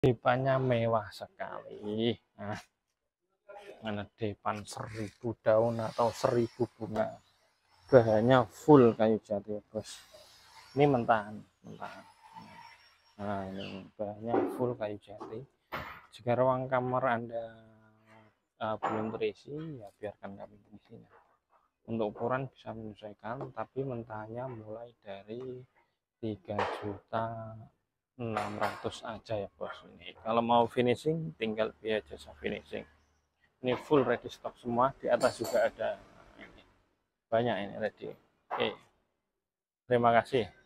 Depannya mewah sekali. Nah, mana depan 1000 daun atau 1000 bunga. Bahannya full kayu jati, bos. Ini mentahan. Nah, ini bahannya full kayu jati. Jika ruang kamar Anda belum terisi, ya biarkan kami isinya. Untuk ukuran bisa menyesuaikan, tapi mentahannya mulai dari 3.600.000 aja ya bos. Ini kalau mau finishing tinggal biaya jasa finishing. Ini full ready stock semua. Di atas juga ada ini. Banyak ini ready. Oke, terima kasih.